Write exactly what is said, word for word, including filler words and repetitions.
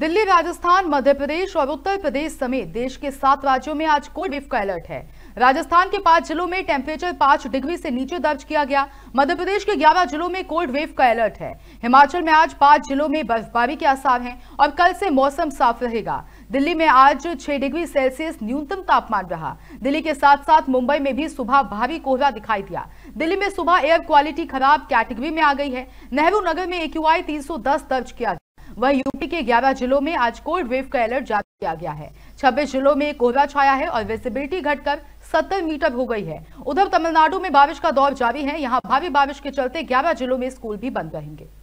दिल्ली, राजस्थान, मध्य प्रदेश और उत्तर प्रदेश समेत देश के सात राज्यों में आज कोल्ड वेव का अलर्ट है। राजस्थान के पांच जिलों में टेम्परेचर पांच डिग्री से नीचे दर्ज किया गया। मध्य प्रदेश के ग्यारह जिलों में कोल्ड वेव का अलर्ट है। हिमाचल में आज पांच जिलों में बर्फबारी के आसार हैं और कल से मौसम साफ रहेगा। दिल्ली में आज छह डिग्री सेल्सियस न्यूनतम तापमान रहा। दिल्ली के साथ साथ मुंबई में भी सुबह भारी कोहरा दिखाई दिया। दिल्ली में सुबह एयर क्वालिटी खराब कैटेगरी में आ गई है। नेहरू नगर में एक्यूआई तीन सौ दस दर्ज किया गया। वह यूपी के ग्यारह जिलों में आज कोल्ड वेव का अलर्ट जारी किया गया है। छब्बीस जिलों में कोहरा छाया है और विजिबिलिटी घटकर सत्तर मीटर हो गई है। उधर तमिलनाडु में बारिश का दौर जारी है। यहां भारी बारिश के चलते ग्यारह जिलों में स्कूल भी बंद रहेंगे।